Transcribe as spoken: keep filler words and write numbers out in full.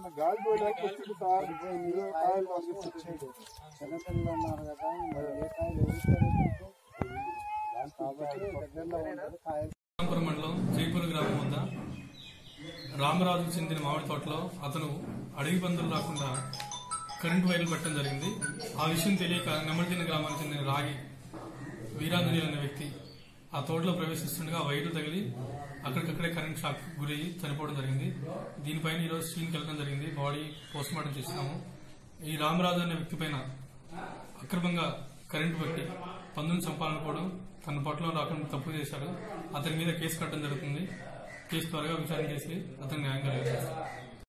గాలి పోయడానికి వచ్చింది సార్. మీరు కాయలు పంపించండి. చిన్నపిల్లలు ఉన్నారు కదా, మరి ఏ కాయలు ఎవరిస్తారు కాబట్టి దగ్గరలో ఉంటుంది కాయలు. మండలం జైపూర్ గ్రామం వద్ద రామరాజు చెందిన మామిడి తోటలో అతను అడవి పందులు రాకుండా కరెంటు వైర్లు పెట్టడం జరిగింది. ఆ విషయం తెలియక నెమ్మదిన గ్రామానికి చెందిన రాగి వీరాంజలి అనే వ్యక్తి ఆ తోటలో ప్రవేశిస్తుండగా ఆ వైర్లు తగిలి అక్కడికక్కడే కరెంట్ షాక్ గురయ్యి చనిపోవడం జరిగింది. దీనిపైన ఈరోజు సీన్కి వెళ్ళడం జరిగింది. బాడీ పోస్ట్ మార్టం చేస్తున్నాము. ఈ రామరాజు అనే వ్యక్తి పైన అక్రమంగా కరెంటు పెట్టి పందును చంపాలనుకోవడం, తన పొట్టలో రాకుండా తప్పు చేశాడు. అతని మీద కేసు కట్టడం జరుగుతుంది. కేసు త్వరగా విచారణ చేసి అతన్ని న్యాయంగా